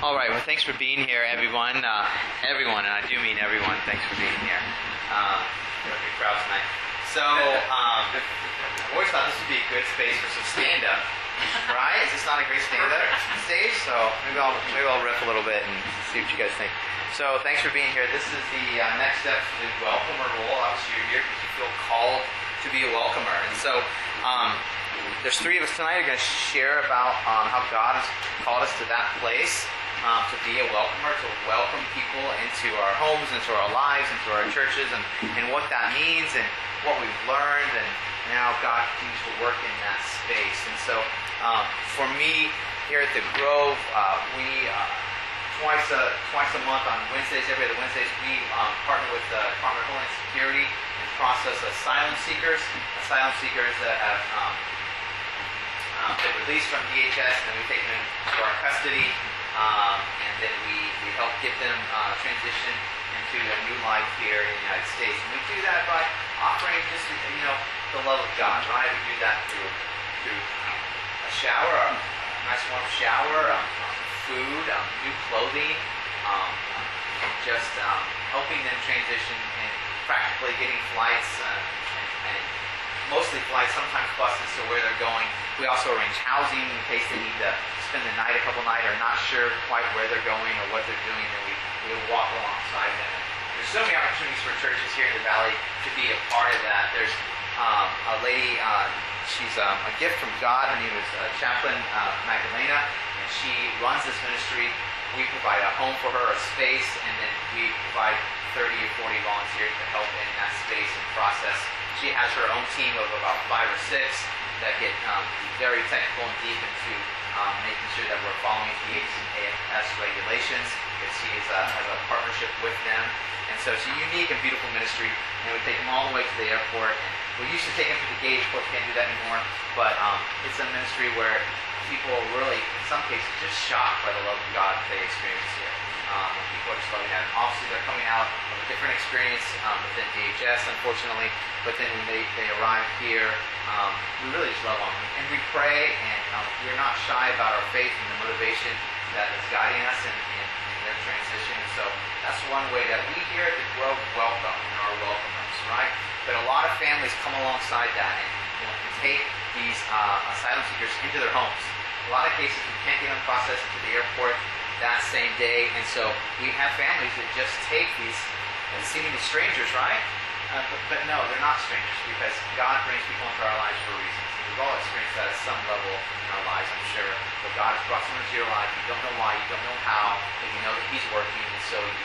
All right. Well, thanks for being here, everyone. Everyone, and I do mean everyone. Thanks for being here. Got a big crowd tonight. So, I've always thought this would be a good space for some stand-up, right? Is this not a great stand-up stage? So maybe I'll riff a little bit and see what you guys think. So, thanks for being here. This is the next step to the welcomer role. Obviously, you're here because you feel called to be a welcomer, and so. There's three of us tonight who are going to share about how God has called us to that place, to be a welcomer, to welcome people into our homes, into our lives, into our churches, and what that means, and what we've learned, and how God continues to work in that space. And so, for me, here at the Grove, we twice a month on Wednesdays, every other Wednesdays, we partner with the Department of Homeland Security and process asylum seekers that have been released from DHS, and then we take them into our custody, and then we help get them transition into a new life here in the United States. And we do that by offering just the love of God, right? We do that through a shower, a nice warm shower, food, new clothing, and just helping them transition and practically getting flights and mostly flights, sometimes buses to where they're going. We also arrange housing in case they need to spend the night, a couple nights, or not sure quite where they're going or what they're doing, and we walk alongside them. There's so many opportunities for churches here in the Valley to be a part of that. There's a lady, she's a gift from God. Her name is Chaplain Magdalena, and she runs this ministry. We provide a home for her, a space, and then we provide 30 or 40 volunteers to help in that space and process. She has her own team of about 5 or 6 that get very technical and deep into making sure that we're following DHS regulations. She has a partnership with them. And so it's a unique and beautiful ministry. And we take them all the way to the airport. And we used to take them to the gate. Of course, can't do that anymore. But it's a ministry where people are really, in some cases, just shocked by the love of God that they experience here. People are just loving that. And obviously, they're coming out of a different experience within DHS, unfortunately. But then when they arrive here, we really just love them. And we pray, and we're not shy about our faith and the motivation that is guiding us in their transition. So that's one way that we here at the Grove welcome and are welcomers, right? But a lot of families come alongside that and take these asylum seekers into their homes. A lot of cases, we can't get them processed to the airport that same day, and so we have families that just take these seemingly strangers, right? But no, they're not strangers, because God brings people into our lives for a reason. We've all experienced that at some level in our lives, I'm sure. But God has brought someone into your life. You don't know why, you don't know how, but you know that He's working, and so you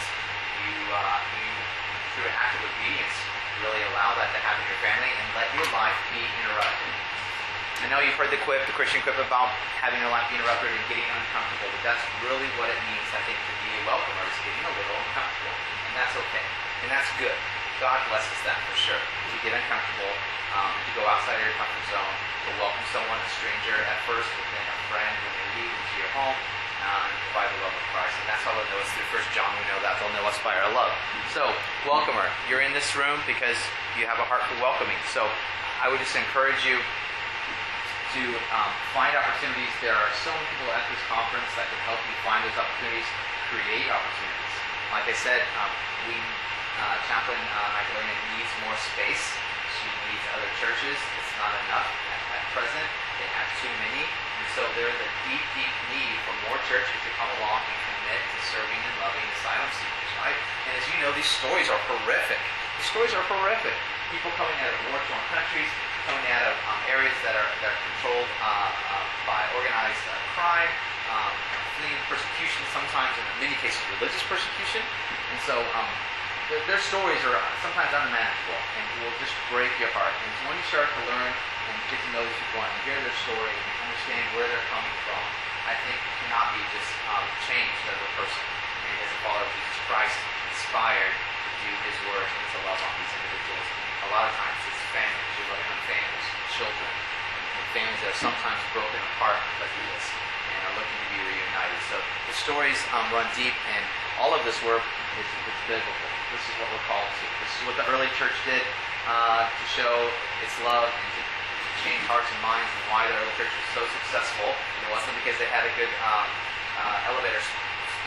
through an act of obedience, really allow that to happen in your family and let your life be interrupted. I know you've heard the Christian quip about having your life be interrupted and getting uncomfortable, but that's really what it means, I think, to be a welcomer, is getting a little uncomfortable. And that's okay. And that's good. God blesses that for sure. To get uncomfortable, to go outside of your comfort zone, to welcome someone, a stranger at first, but then a friend when they leave into your home, and provide the love of Christ. And that's how they'll know us through 1 John. We know that they'll know us by our love. So, welcomer, you're in this room because you have a heart for welcoming. So, I would just encourage you to find opportunities. There are so many people at this conference that can help you find those opportunities, create opportunities. Like I said, Chaplain Magdalena needs more space. She needs other churches. It's not enough at present. They have too many. And so there's a deep, deep need for more churches to come along and commit to serving and loving asylum seekers, right? And as you know, these stories are horrific. These stories are horrific. People coming out of war-torn countries, coming out of areas that are controlled by organized crime, fleeing persecution, sometimes in many cases religious persecution. And so their stories are sometimes unmanageable and will just break your heart. And so when you start to learn and get to know these people and hear their story and understand where they're coming from, I think you cannot be just changed as a person and as a follower of Jesus Christ, inspired to do His work and to love on these individuals. A lot of times it's families. You're loving on families, children, and families that are sometimes broken apart because of this and are looking to be reunited. So the stories run deep, and all of this work is biblical. This is what we're called to. This is what the early church did to show its love and to change hearts and minds, and why the early church was so successful. It wasn't because they had a good elevator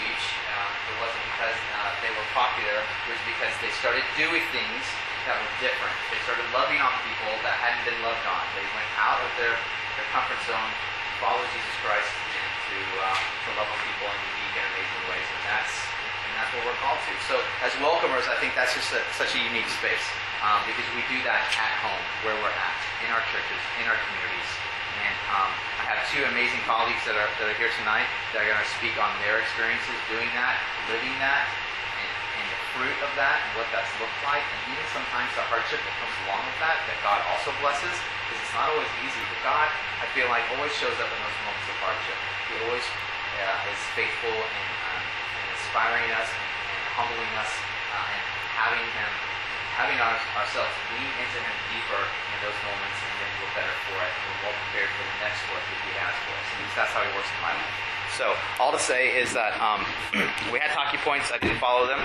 huge. It wasn't because they were popular. It was because they started doing things that were different. They started loving on people that hadn't been loved on. They went out of their comfort zone to follow Jesus Christ and to love on people in unique and amazing ways. And that's what we're called to. So as welcomers, I think that's just such a unique space because we do that at home, where we're at, in our churches, in our communities. And I have two amazing colleagues that are here tonight that are going to speak on their experiences doing that, living that, and the fruit of that, and what that's looked like, and even sometimes the hardship that comes along with that God also blesses, because it's not always easy. But God, I feel like, always shows up in those moments of hardship. He always is faithful and inspiring us and humbling us and having ourselves lean into Him deeper in those moments, and then we're better for it, and we're more prepared for the next work that He has for us. At least that's how He works in my life. So all to say is that we had talking points. I didn't follow them.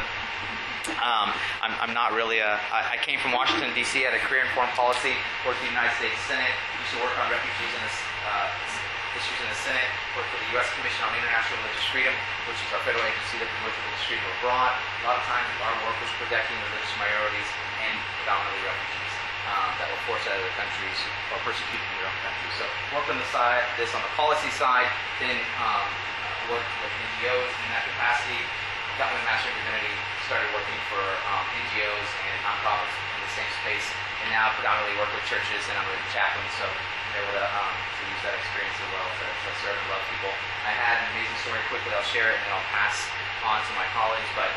I'm not really I came from Washington, D.C., had a career in foreign policy, worked in the United States Senate, used to work on refugees and issues in the Senate, worked for the U.S. Commission on International Religious Freedom, which is our federal agency that promotes religious freedom abroad. A lot of times our work was protecting religious minorities and predominantly refugees that were forced out of their countries or persecuted in their own countries. So worked on on the policy side, then worked with NGOs in that capacity, got my Master of Divinity, started working for NGOs and nonprofits in the same space, and now predominantly work with churches, and I'm a chaplain, so I'm able to use that experience as well to serve and love people. I had an amazing story quickly. I'll share it, and then I'll pass on to my colleagues, but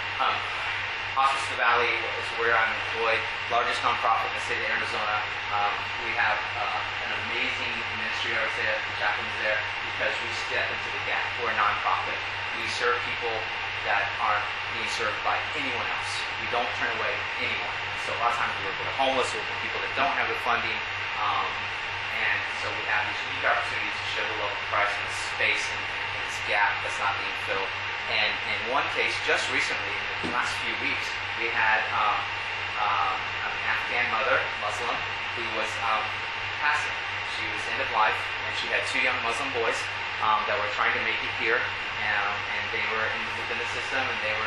Hospice of the Valley is where I'm employed, largest nonprofit in the state of Arizona. We have an amazing ministry, I would say, the chaplains there, because we step into the gap. We're a nonprofit. We serve people that aren't being served by anyone else. We don't turn away anyone. So a lot of times we work with the homeless, we work with people that don't have the funding, and so we have these unique opportunities to show the love of Christ in this space and this gap that's not being filled. And in one case, just recently, in the last few weeks, we had an Afghan mother, Muslim, who was passing. She was end of life, and she had two young Muslim boys that were trying to make it here, and they were within the system, and they were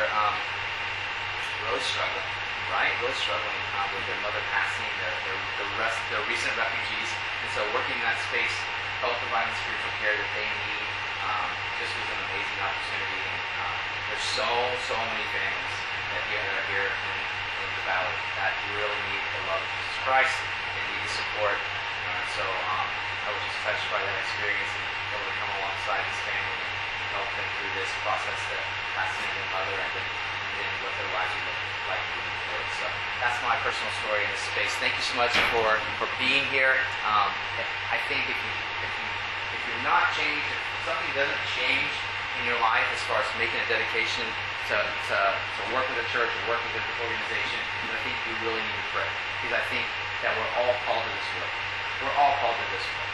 really struggling, right? Really struggling with their mother passing. They're recent refugees, and so working in that space, help provide the spiritual care that they need. This was an amazing opportunity, and there's so many families that are here in the Valley that really need the love of Jesus Christ and need the support. So I was just touched by that experience and able to come alongside this family and help them through this process that passing their mother and then what their lives would look like moving forward. So that's my personal story in this space. Thank you so much for being here. I think if you're not changed, if something doesn't change in your life as far as making a dedication to work with a church or work with an organization, then I think you really need to pray. Because I think that we're all called to this work. We're all called to this work.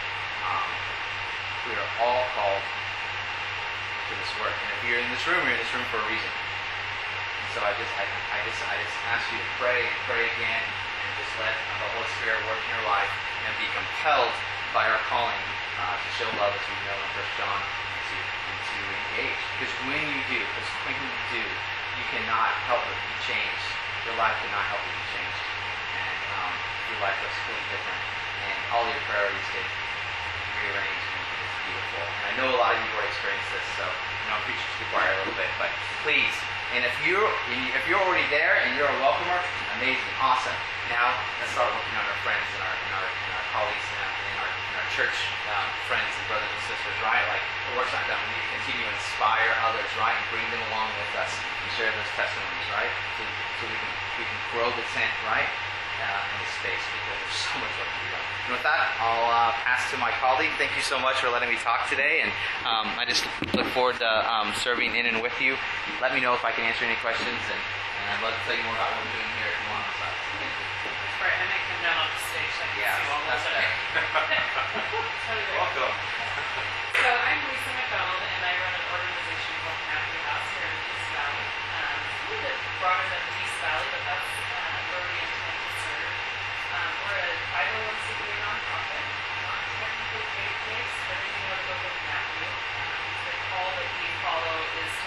We are all called to this work. And if you're in this room, you're in this room for a reason. And so I just ask you to pray and pray again and just let the Holy Spirit work in your life and be compelled by our calling to show love, as we know in 1 John, and to engage. Because when you do, you cannot help but be changed. Your life cannot help but be changed. And your life looks completely different. And all your priorities get rearranged, and it's beautiful. And I know a lot of you have already experienced this, so I'm preaching to the choir a little bit, but please. And if you're already there and you're a welcomer, amazing, awesome. Now let's start working on our friends and our colleagues and our church friends and brothers and sisters, right? Like the work's not done. We need to continue to inspire others, right, and bring them along with us and share those testimonies, right? So we can grow the tent, right? In this space, because there's so much work to be done. And with that, I'll pass to my colleague. Thank you so much for letting me talk today, and I just look forward to serving in and with you. Let me know if I can answer any questions, and I'd love to tell you more about what we're doing here if you want. So, thank you. Right, I may come down off the stage so I can see you all that's better. Welcome. So I'm Lisa McDonald, and I run an organization called Happy House here in the East Valley. It's a little bit broader than the East Valley, but that's where we intend to serve. We're a 501c3 nonprofit, not technically faith-based, but if you know the book of Matthew, the call that we follow is to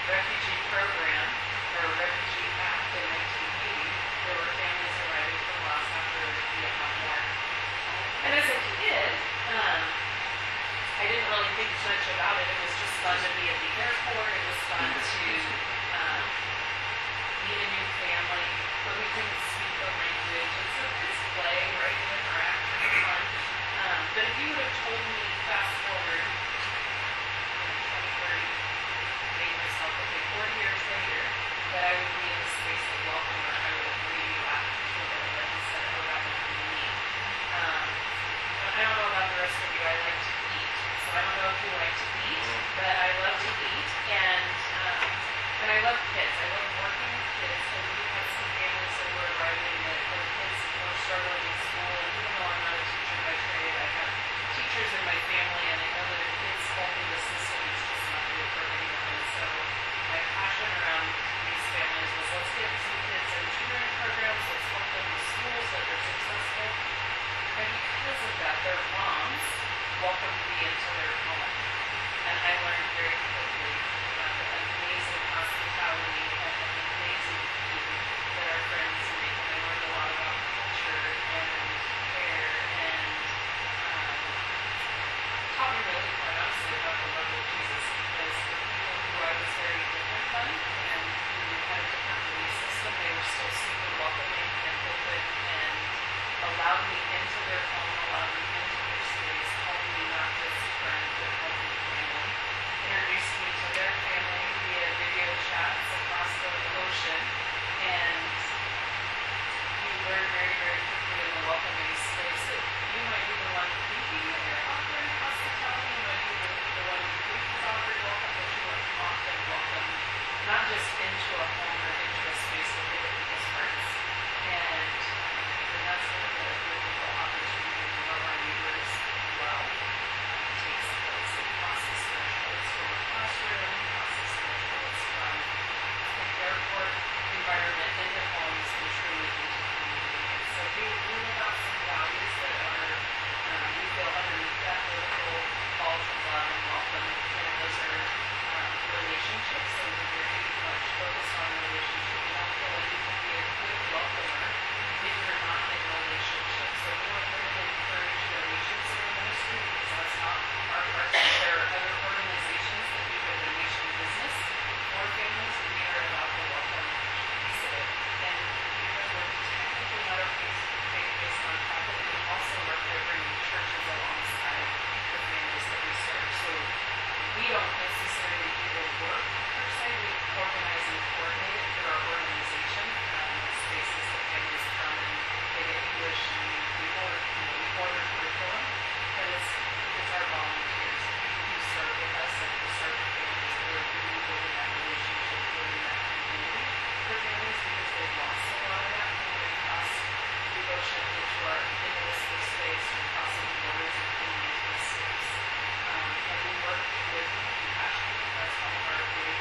refugee program, or Refugee Act in 1980, there were families arriving from Laos after the Vietnam War. And as a kid, I didn't really think much about it. It was just fun to be at the airport. It was fun to meet a new family, but we couldn't speak the language. And so kids play, right? You interact, it's fun. But if you would have told me, fast forward, 20, 30, made myself, okay, 40 years later, that I would be in the space of welcome, or I would have maybe laughed a little bit and said, oh, that would be me. But I don't know about the rest of you. I like to eat. So I don't know if you like to eat, but I love to eat. And I love kids. I love working with kids. And we had some families that were arriving that their kids were struggling in school. And even though I'm not a teacher by trade, I have teachers in my family, and I know that if kids faulting the system, it's just not good for anyone. And so my passion around these families was, let's get some kids in tutoring programs, let's help them with school so that they're successful. And because of that, their moms welcomed me into their home. And I learned very quickly about the amazing hospitality and the amazing food that our friends make. And I learned a lot about culture and care, and taught me really, quite honestly, about the love of Jesus, because the people who I was very different from and who had a different belief system, they were still super welcoming and open and allowed me into their home, allowed me into their space, called me not just friend, but called me family, introduced me to their family via video chats across the ocean, and you learn very, very quickly in the welcoming space that you might be the one thinking that you're offering hospitality, you might be the one who thinks is offering welcome, but you are often welcome, not just into a home or into a space, but into people's hearts. And that's one of the beautiful opportunities to love our neighbors well. It takes place. It crosses thresholds from a classroom, crosses thresholds from an airport environment into homes and truly into community. So we live out some values that are, we feel underneath that political call to love and welcome, and those are relationships, and we're very much focused on relationships. We don't feel like you can be a good welcomer if you're not in relationships. So we want to encourage donations in the ministry, because that's not our part. There are other organizations that do the donation business for families. We are about the welcome piece of it. And because we're technically not a faith-based nonprofit, we also work there bringing churches alongside the families that we serve. So we don't necessarily do the work per se. We organize and coordinate it through our organization, spaces that families come and they get English, and we order curriculum, but it's our volunteers who serve with us and who serve the families that are really building that relationship, building that community for families, because they've lost a lot of that when they cross the ocean into this space, or crossing the borders and coming into this space. And we work with compassion. That's one of our big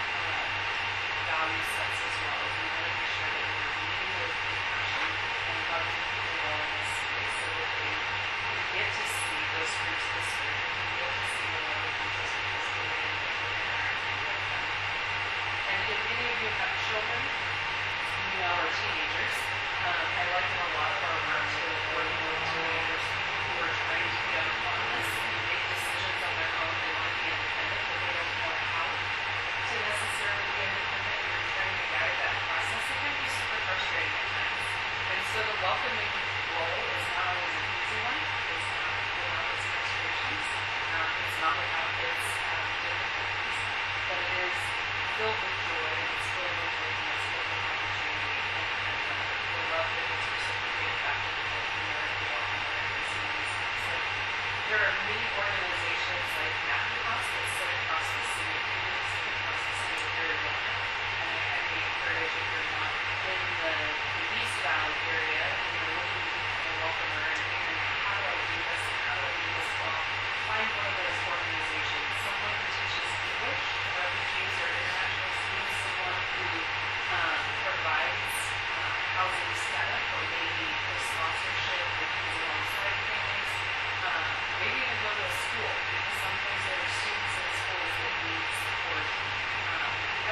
value sets as well. We want to be sure that we're leading with compassion and loving people well in this space, so that they get to see those fruits of the Spirit, and get to see the love of Jesus because of the way in which we're interacting with them. And if any of you have children, or teenagers, I liken a lot of our work to working with teenagers who are trying to be autonomous and make decisions on their own. They want to be independent, but they don't know how to necessarily be independent, and you're trying to guide that process. It can be super frustrating at times. And so the welcoming role is not always an easy one. It's not without its frustrations. It's not without its difficulties. But it is filled with joy, and it's filled with hope, and it's filled with opportunity, and the love that gets reciprocated back to the welcomer and the welcomer is amazing. So there are many organizations like Matthew House that sit across the city of Phoenix, sit across the city of Arizona, and I highly encourage, if you're not in the East Valley area and you're looking to become a welcomer and figuring out how do I do this and how do I do this well, find one of those organizations, someone who teaches English to refugees or international students, someone who provides housing setup, or maybe the sponsorship that comes alongside families. Maybe even go to a school, because sometimes there are students in schools that need support.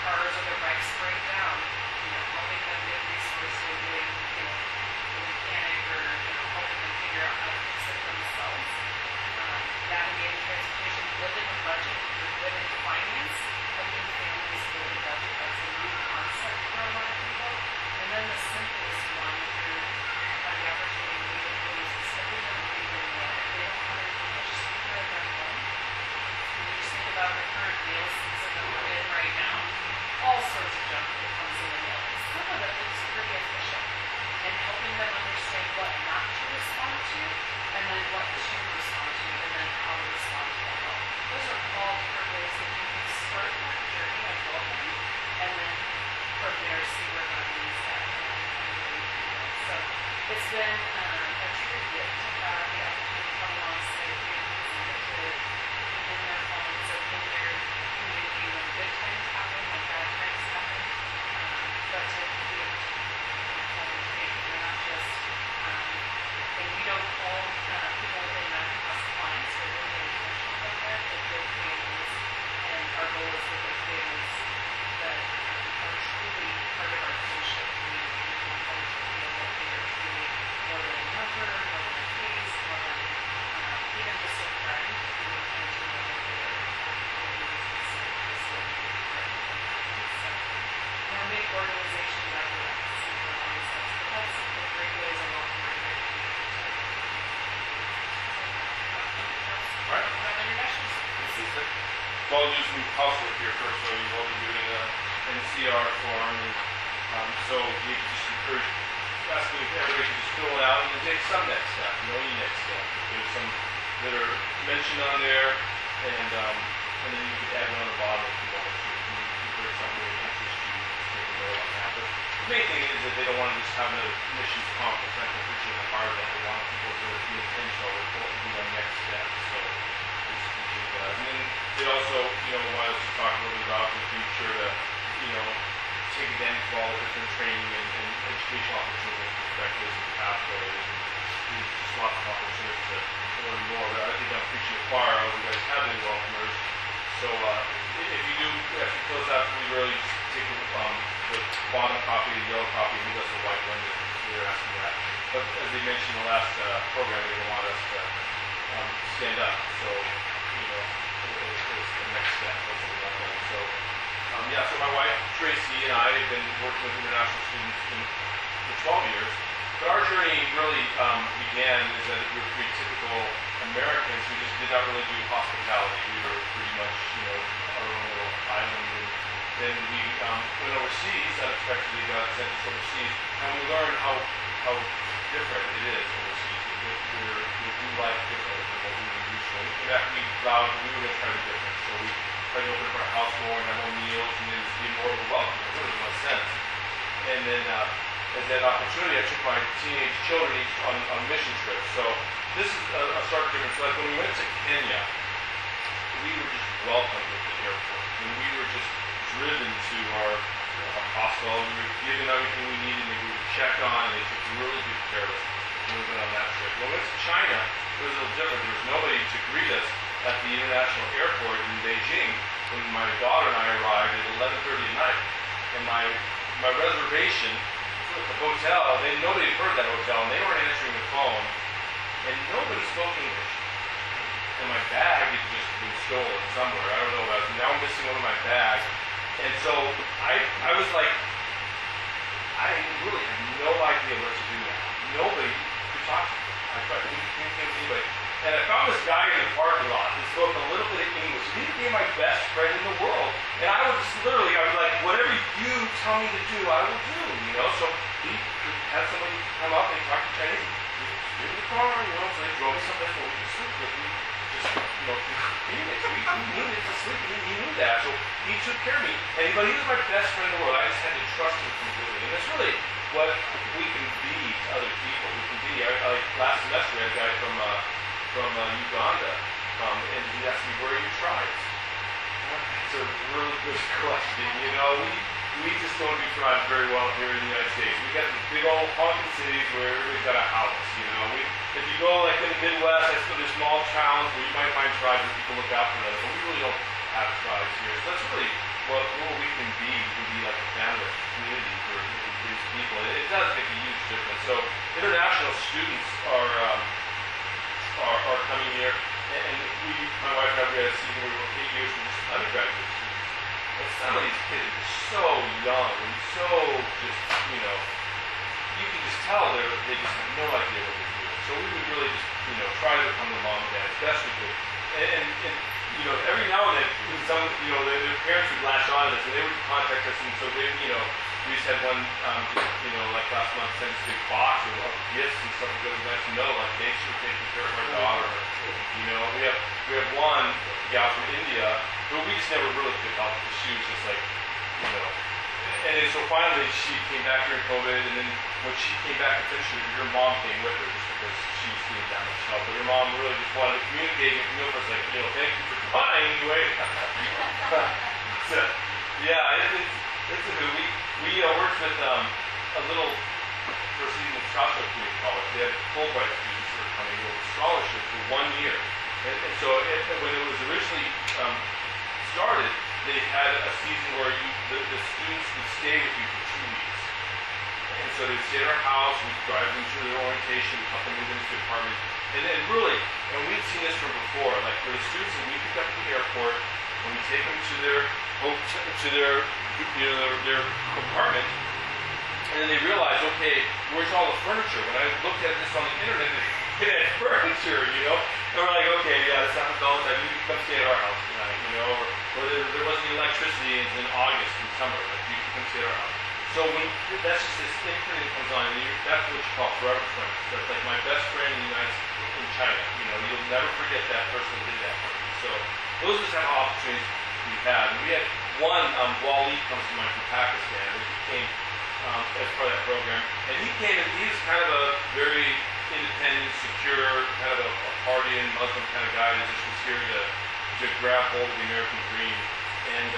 cars or their bikes break down, helping them get resources, getting, a mechanic or, helping them figure out how to fix it themselves. Navigating transportation, building a budget, building finance, helping families build a budget. That's a new concept for a lot of people. And then the simplest one, if you're have the opportunity to meet employees, is helping them read their mail. If they don't have an English speaker at their home, when you just think about the current mail season that we're in right now, all sorts of junk that comes in the mail. And some of it looks pretty official. And helping them understand what not to respond to, and then what to respond to, and then how to respond to that help. Those are all different ways that you can start that journey of welcoming, and then from there see where God leads that. So it's been a true gift to have the opportunity to come alongside families and get to be in their homes or in their community when good times happen, when bad times happen, but to be able to we're not just, and we don't call people within Mountain House clients, we're really intentional about that, but their families, and our goal is with their families that are truly part of our kinship community, and want to feel that they are truly more than a mother, more than a face, more than even just a friend, and to know that they are always considered as well. So, we're a big organization that we're that's a great way to walk around here. Right. So I'll do some housework here first, so you will be doing an NCR form, and so we just encourage, asking everybody to just fill it out and then take some next step, know your next step. There's some that are mentioned on there, and then you can add one on the bottom if you want to. If there's something that interests you, take a note on that. But the main thing is that they don't want to just have another missions conference. That's not preaching the heart of that. They want people to be intentional with what will be our next step. So just appreciate that. And then they also, want us to talk a little bit about the future to, take advantage of all the different training and educational opportunities, perspectives, and pathways. And there's just lots of opportunities to learn more. But I think I'm preaching to the choir. You guys have been welcomers. So if you do, if you close out, we really just take the bottom copy, the yellow copy, and that's the white one that they're asking that. But as they mentioned in the last program, they don't want us to stand up. So, it's the next step. Something like that. So, so my wife, Tracy, and I have been working with international students for 12 years. But our journey really began is that we were pretty typical Americans who just did not really do hospitality. We were pretty much, our own little island. And then we went overseas, unexpectedly got sent us overseas, and we learned how different it is overseas. We do life differently than what we were used to. And after we vowed we were going to try to be different. So we tried to open up our house more and have more meals and then be more of a welcome. It really made sense. And then as that opportunity, I took my teenage children each on mission trips. So this is a stark difference. Like when we went to Kenya, we were just welcomed at the airport. And we were just driven to our hospital. We were given everything we needed, and we were checked on, and they took really good care of us when we went on that trip. When we went to China, it was a little different. There was nobody to greet us at the international airport in Beijing when my daughter and I arrived at 11:30 at night. And my reservation at the hotel, nobody had heard that hotel, and they weren't answering the phone, and nobody spoke English. And my bag had just been stolen somewhere. I don't know. Now I'm missing one of my bags. And so I was like, I really had no idea what to do now. Nobody could talk to me. I tried to communicate with anybody. And I found this guy in the parking lot who spoke a little bit of English. He became my best friend in the world. And I was like, whatever you tell me to do, I will do, So he had somebody come up and talk to Chinese. Get in the car, so they drove me someplace where we could sleep with. We just, we needed to sleep, and he knew that. So he took care of me. But he was my best friend in the world. I just had to trust him completely. And that's really what we can be to other people. We can be, like last semester, we had a guy from Uganda, and he asked me, where are your tribes? It's a really good question. We just don't do tribes very well here in the United States. We got these big old honking cities where everybody's got a house. If you go like in the Midwest, I suppose there's small towns where you might find tribes where people look out for them, but we really don't have tribes here. So that's really what we can be be like a family community for these people. It does make a huge difference. So international students are coming here, and my wife and I, we had a season where we were 8 years from just undergraduate students. And some of these kids are just so young and so just, you can just tell they just have no idea what they're doing. So we would really just, try to become the mom and dad as best we could. And every now and then, some, their parents would latch on to this, and they would contact us, and so they, we just had one, like last month, send us a big box of gifts and stuff. It was nice to know, like, thanks for taking care of our daughter. We have one gal from India who we just never really could help because she was just like, and then so finally she came back during COVID, and then when she came back eventually, her mom came with her just because she was doing that much help. But her mom really just wanted to communicate and come over, like, thank you for trying anyway. So, yeah, it's a good. We worked with a little first season of Scottsdale Community College. They had Fulbright students who were coming with scholarship for 1 year. And so when it was originally started, they had a season where the students would stay with you for 2 weeks. And so they'd stay at our house, we'd drive them through their orientation, we'd help them move into the apartment. And we'd seen this from before, like for the students that we picked up at the airport, when we take them to their their apartment, and then they realize, okay, where's all the furniture? When I looked at this on the internet, it had furniture, And we're like, okay, yeah, this happens all the time. You can come stay at our house tonight, or there wasn't electricity in August and summer, like you can come stay at our house. So that's just this thing that comes on, and that's what you call forever friends. That's like my best friend in China. You'll never forget that person who did that for me. So those are the type of opportunities we've had. And we had one, Waleed comes to mind from Pakistan, and he came as part of that program. And he came, and he's kind of a very independent, secure, kind of a partying Muslim kind of guy that just was here to grab hold of the American dream. And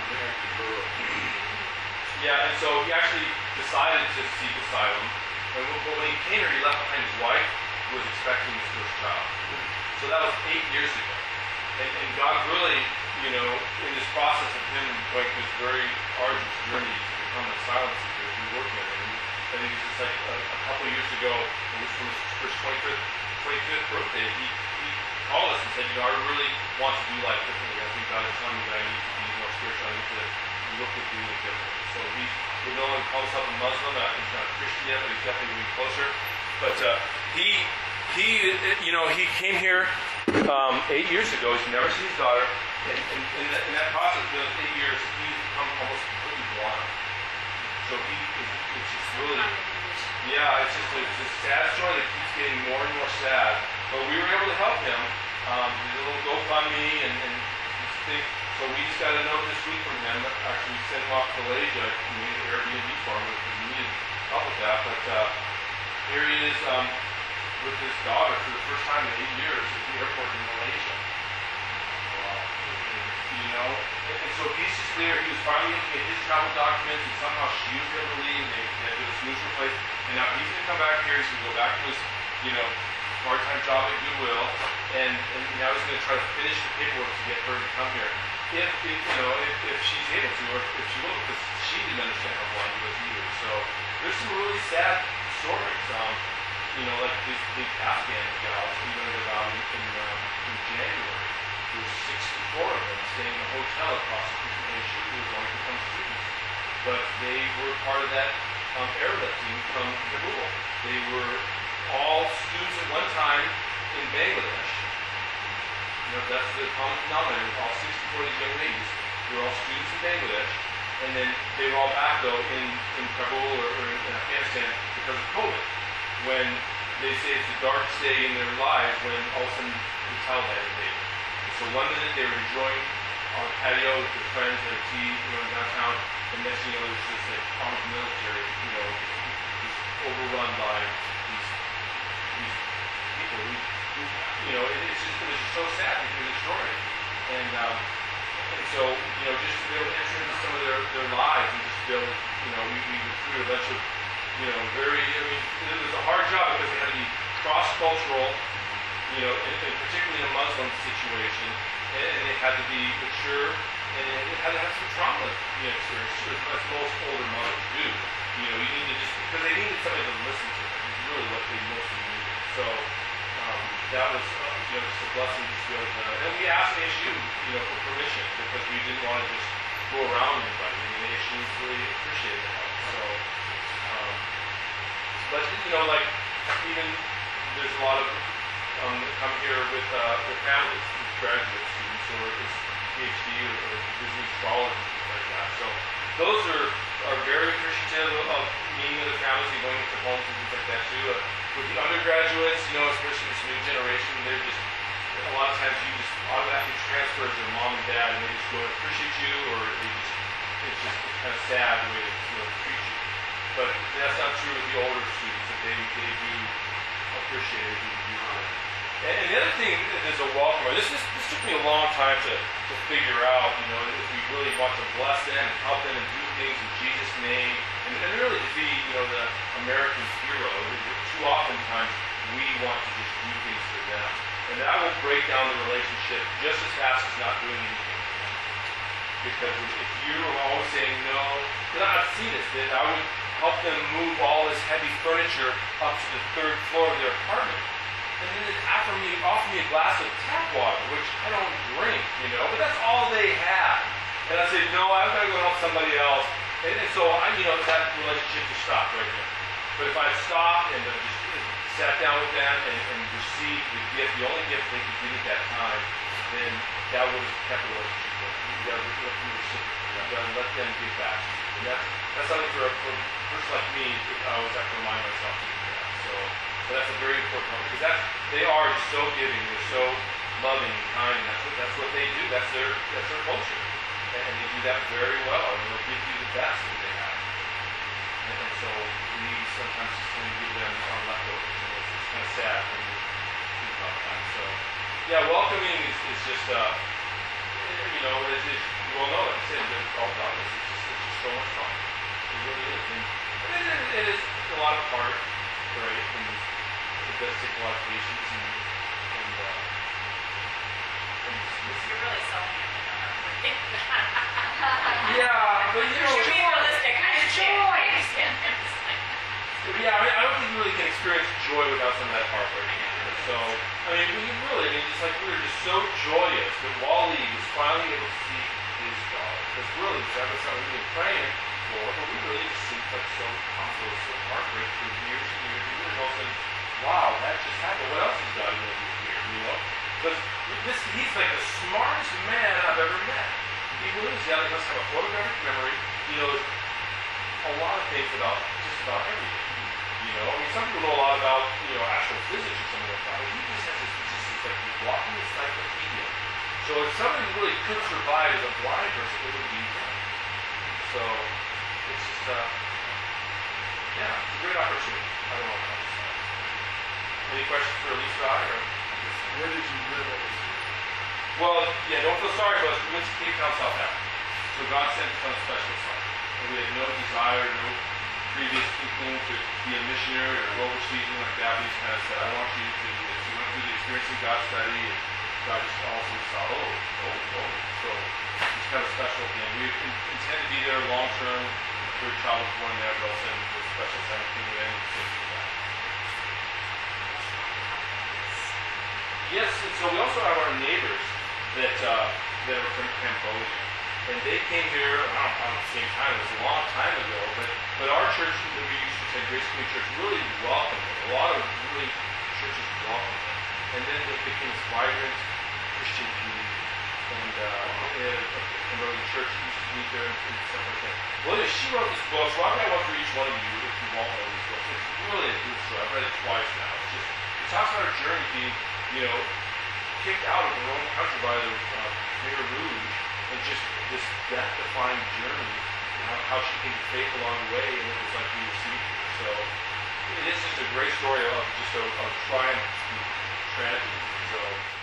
yeah, and so he actually decided to seek asylum. And when he came here, he left behind his wife, who was expecting his first child. So that was 8 years ago. And God really, in this process of him going through this very arduous journey to become an asylum seeker, he worked with him. I think it was just like a couple of years ago, it was from his 25th birthday, he called us and said, I really want to do life differently. I think God is telling me that I need to be more spiritual. I need to look at doing it differently. So he would no longer call himself a Muslim. He's not a Christian yet, but he's definitely moving closer. But he came here 8 years ago. He's never seen his daughter. And in that process, in those 8 years, he's become almost completely blind. So it's just really, it's just a sad story that keeps getting more and more sad. But we were able to help him. Did a little GoFundMe and this thing. So we just got a note this week from him. Actually, we sent him off to Malaysia. We made an Airbnb for him because we needed help with that. But here he is with his daughter for the first time in 8 years at the airport in Malaysia. Wow. And so he's just there. He was finally able to get his travel documents, and somehow she was able to leave, and they had to do a snoozer place. And now he's going to come back here. He's going to go back to his, part-time job at Goodwill, and now he's going to try to finish the paperwork to get her to come here. If she's able to, or if she will, because she didn't understand how blind he was either. So there's some really sad stories. Like these Afghan gals we learned about in January. There were 64 of them staying in a hotel across the nation who were going to become students. But they were part of that Arab team from Kabul. They were all students at one time in Bangladesh. That's the common denominator. All 64 of these young ladies were all students in Bangladesh, and then they were all back though in Kabul or in Afghanistan because of COVID. When they say it's the darkest day in their lives, when all of a sudden the Taliban invaded. So one minute they were enjoying on a patio with their friends at a tea, in downtown, and next thing you know, there's this armed military, just overrun by these people who it was just so sad to hear the story. And so, just to be able to enter into some of their lives and just be able, we recruited a bunch of, it was a hard job because they had to be cross-cultural, and particularly in a Muslim situation, and they had to be mature and it had some trauma, experience too, as most older mothers do. You need to just, because they needed somebody to listen to them, is really what they mostly needed. So, that was, just a blessing to be able to, and we asked ASU, for permission, because we didn't want to just go around anybody. ASU really appreciated the help. So, but, like, even there's a lot of, that come here with their families, graduate students, or is PhD or visiting scholars and things like that. So those are very appreciative of meeting with the families and going into homes and things like that too. With the undergraduates, especially this new generation, they're just, a lot of times you just automatically transfer as their mom and dad, and they just go appreciate you, or it's just kind of sad the way they treat you. But that's not true with the older students, that they do appreciate it. They do and the other thing is a welcome. This took me a long time to figure out, if we really want to bless them and help them and do things in Jesus' name, and really to be, the American hero. Too oftentimes we want to just do things for them. And that will break down the relationship just as fast as not doing anything. Because if you're always saying no, because I've seen this, that I would help them move all this heavy furniture up to the 3rd floor of their apartment. And then they offer me a glass of tap water, which I don't drink, but that's all they had. And I said, no, I've got to go help somebody else. And so that relationship just stopped right there. But if I stopped and just sat down with them and received the gift, the only gift they could give me at that time, then that would have kept the relationship going. You got to let them reciprocate. You got to let them give back. And that's something for a person like me, I always have to remind myself to do that. So that's a very important point, because they are so giving, they're so loving and kind, and that's what they do. That's their culture. And they do that very well, and they'll give you the best that they have. And so we sometimes just kind of give them our leftovers, and it's kind of sad when you think about that. So, yeah, welcoming is just, you all know, like I said, all about this. It's just so much fun. It really is. And it is a lot of heart, right? And it does take a lot of patience and You're really selling it. yeah, but You're being realistic. I understand. Yeah, I don't think you really can experience joy without some of that heartbreak. So, it's like we were just so joyous that Wally was finally able to see his daughter. Because really, that was something we were praying for, but we really just seemed like so awful, so heartbreak for years and years and years. All of a sudden, wow, that just happened. What else is God going to do here, Because he's like the smartest man I've ever met. He really is. He must have a photographic memory. He knows a lot of things about just about everything. Some people know a lot about, actual physics or something like that. But he just has it's like he's walking encyclopedia. So if somebody really could survive as a blind person, it would be him. So it's just, it's a great opportunity. I don't know how to say. Any questions for Lisa or? Where did you live at this year? Well, don't feel sorry for us. We went to Cape Town, South Africa. So God sent us on a special assignment. And we had no desire, no previous inkling to be a missionary or go overseas and like that. We just kind of said, I want you to do this. We went through the Experiencing God study, and God just also saw, So it's kind of a special thing. We intend to be there long term. Third child was born there, but also the special assignment came in and things like that. Yes, and so we also have our neighbors that are from Cambodia. And they came here, I don't know, at the same time, it was a long time ago, but our church that we used to attend, Grace Community Church, really welcomed them. A lot of really churches welcomed them. And then it became this vibrant Christian community. And Cambodia Church used to meet there and stuff like that. Well, she wrote this book, so I've got one for each one of you if you won't know this book. It's really a good story. I've read it twice now. It talks about her journey being, kicked out of her own country by the Khmer Rouge, and just this death-defying journey, how she came to faith along the way, and it was like we received her. So it is just a great story of just a triumph and tragedy. So